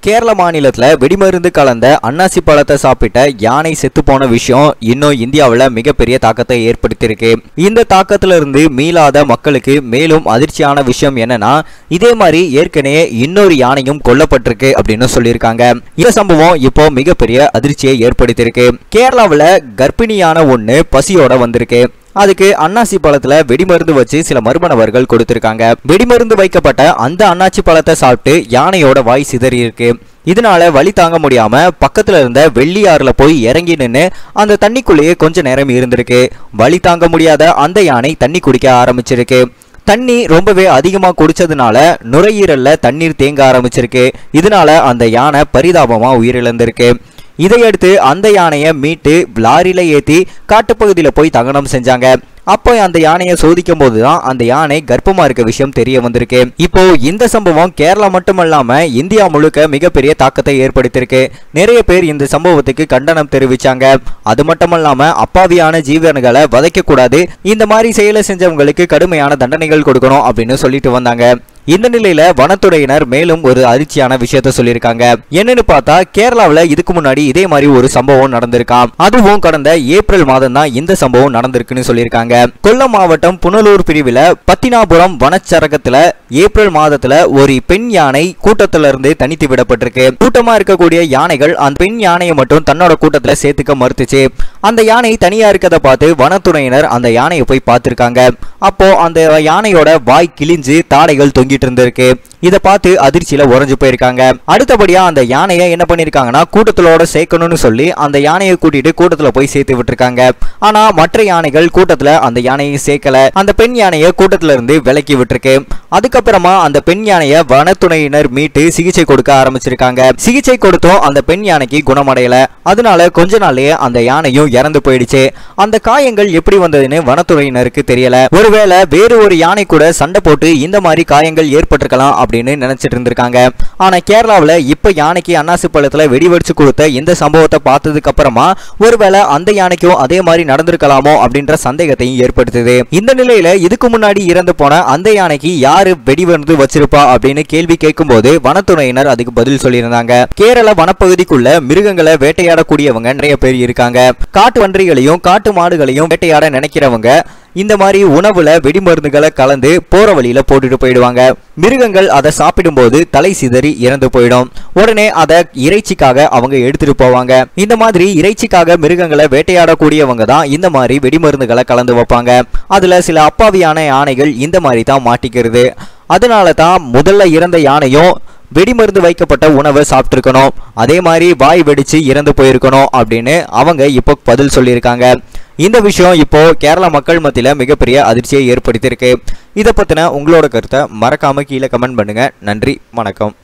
கேரள மாநிலத்துல வெடிமருந்து கலந்த அன்னாசி பழத்தை சாப்பிட்ட யானை செத்து போன விஷயம் இன்னும் இந்தியாவில் மிகப்பெரிய தாக்கத்தை ஏற்படுத்தியிருக்கு. இந்த தாக்கத்துல இருந்து மீளாத மக்களுக்கு மேலும் அதிர்ச்சியான விஷயம் என்னன்னா, இதே மாதிரி ஏற்கனவே இன்னொரு யானையும் கொல்லப்பட்டிருக்கு அப்படின்னு சொல்லியிருக்காங்க. இந்த சம்பவம் இப்போ மிகப்பெரிய அதிர்ச்சியை ஏற்படுத்தியிருக்கு. கேரளாவில் கர்ப்பிணியான ஒண்ணு பசியோட வந்திருக்கு. அதுக்கு அன்னாசி பழத்துல வெடிமருந்து வச்சு சில மர்ம நபர்கள் கொடுத்திருக்காங்க. வெடிமருந்து வைக்கப்பட்ட அந்த அன்னாசி பழத்தை சாப்பிட்டு யானையோட வாய் சிதறி இருக்கு. இதனால வலி தாங்க முடியாம பக்கத்துல இருந்த வெள்ளியாறுல போய் இறங்கி நின்று அந்த தண்ணிக்குள்ளேயே கொஞ்ச நேரம் இருந்திருக்கு. வலி தாங்க முடியாத அந்த யானை தண்ணி குடிக்க ஆரம்பிச்சிருக்கு. தண்ணி ரொம்பவே அதிகமா குடிச்சதுனால நுரையீரல்ல தண்ணீர் தேங்க ஆரம்பிச்சிருக்கு. இதனால அந்த யானை பரிதாபமா உயிரிழந்திருக்கு. இதையடுத்து அந்த யானையை மீட்டு லாரியில ஏத்தி காட்டுப்பகுதியில போய் தகனம் செஞ்சாங்க. அப்போ அந்த யானையை சோதிக்கும் போதுதான் அந்த யானை கர்ப்பமா இருக்க விஷயம் தெரிய வந்திருக்கு. இப்போ இந்த சம்பவம் கேரளா மட்டுமல்லாம இந்தியா முழுக்க மிகப்பெரிய தாக்கத்தை ஏற்படுத்தியிருக்கு. நிறைய பேர் இந்த சம்பவத்துக்கு கண்டனம் தெரிவிச்சாங்க. அது மட்டுமல்லாம அப்பாவியான ஜீவன்களை வதைக்க கூடாது, இந்த மாதிரி செயலை செஞ்சவங்களுக்கு கடுமையான தண்டனைகள் கொடுக்கணும் அப்படின்னு சொல்லிட்டு வந்தாங்க. இந்த நிலையில வனத்துறையினர் மேலும் ஒரு அதிர்ச்சியான விஷயத்த சொல்லியிருக்காங்க. என்னன்னு பார்த்தா, கேரளாவில் இதுக்கு முன்னாடி இதே மாதிரி ஒரு சம்பவம் நடந்திருக்காம். அதுவும் கடந்த ஏப்ரல் மாதம் தான் இந்த சம்பவம் நடந்திருக்குன்னு சொல்லியிருக்காங்க. கொல்லம் மாவட்டம் புனலூர் பிரிவில் பத்தினாபுரம் வனச்சரகத்துல ஏப்ரல் மாதத்துல ஒரு பெண் யானை கூட்டத்தில இருந்து தனித்து விடப்பட்டிருக்கு. கூட்டமா இருக்கக்கூடிய யானைகள் அந்த பெண் யானையை மட்டும் தன்னோட கூட்டத்துல சேர்த்துக்க மறுத்துச்சு. அந்த யானை தனியா இருக்கதை பார்த்து வனத்துறையினர் அந்த யானையை போய் பார்த்திருக்காங்க. அப்போ அந்த யானையோட வாய் கிழிஞ்சு தாடைகள் தொங்கிட்டு இருந்திருக்கு. இதை பார்த்து அதிர்ச்சியில உறைஞ்சு போயிருக்காங்க. அடுத்தபடியா அந்த யானையை என்ன பண்ணிருக்காங்கன்னா, கூட்டத்திலோட சேர்க்கணும்னு சொல்லி அந்த யானையை கூட்டிட்டு கூட்டத்துல போய் சேர்த்து விட்டுருக்காங்க. ஆனா மற்ற யானைகள் கூட்டத்துல அந்த யானையை சேர்க்கல. அந்த பெண் யானையை கூட்டத்துல இருந்து விலக்கி விட்டுருக்கு. அதுக்கப்புறமா அந்த பெண் யானையை வனத்துறையினர் மீட்டு சிகிச்சை கொடுக்க ஆரம்பிச்சிருக்காங்க. சிகிச்சை கொடுத்தும் அந்த பெண் யானைக்கு குணமடையல. அதனால கொஞ்ச நாள்லயே அந்த யானையும் இறந்து போயிடுச்சு. அந்த காயங்கள் எப்படி வந்ததுன்னு வனத்துறையினருக்கு தெரியல. ஒருவேளை வேறு ஒரு யானை கூட சண்டை போட்டு இந்த மாதிரி காயங்கள் ஏற்பட்டிருக்கலாம் அப்படின்னு நினைச்சிட்டு இருந்திருக்காங்க. ஆனா கேரளாவில் இப்ப யானைக்கு அன்னாசி பழத்துல வெடிவெடிச்சு கொடுத்த இந்த சம்பவத்தை பார்த்ததுக்கு அப்புறமா ஒருவேளை அந்த யானைக்கும் அதே மாதிரி நடந்திருக்கலாமோ அப்படின்ற சந்தேகத்தையும் ஏற்படுத்துது. இந்த நிலையில இதுக்கு முன்னாடி இறந்து போன அந்த யானைக்கு யாரு வெடிவெடிந்து வச்சிருப்பா அப்படின்னு கேள்வி கேட்கும் போது வனத்துறையினர் அதுக்கு பதில் சொல்லியிருந்தாங்க. கேரள வனப்பகுதிக்குள்ள மிருகங்களை வேட்டையாடக்கூடியவங்க நிறைய பேர் இருக்காங்க. காட்டு வன்றிகளையும் காட்டு மாடுகளையும் வேட்டையாட நினைக்கிறவங்க இந்த மாதிரி உணவுல வெடிமருந்துகளை கலந்து போற வழியில போட்டுட்டு போயிடுவாங்க. மிருகங்கள் அதை சாப்பிடும் போது தலை சிதறி இறந்து போயிடும். உடனே அதை இறைச்சிக்காக அவங்க எடுத்துட்டு போவாங்க. இந்த மாதிரி இறைச்சிக்காக மிருகங்களை வேட்டையாடக்கூடியவங்க தான் இந்த மாதிரி வெடிமருந்துகளை கலந்து வைப்பாங்க. அதுல சில அப்பாவியான யானைகள் இந்த மாதிரி தான் மாட்டிக்கிறது. அதனால தான் முதல்ல இறந்த யானையும் வெடிமருந்து வைக்கப்பட்ட உணவை சாப்பிட்டுருக்கணும், அதே மாதிரி வாய் வெடிச்சு இறந்து போயிருக்கணும் அப்படின்னு அவங்க இப்போ பதில் சொல்லியிருக்காங்க. இந்த விஷயம் இப்போ கேரளா மக்கள் மத்தியில மிகப்பெரிய அதிர்ச்சியை ஏற்படுத்தியிருக்கு. இதை பத்தின உங்களோட கருத்தை மறக்காம கீழே கமெண்ட் பண்ணுங்க. நன்றி, வணக்கம்.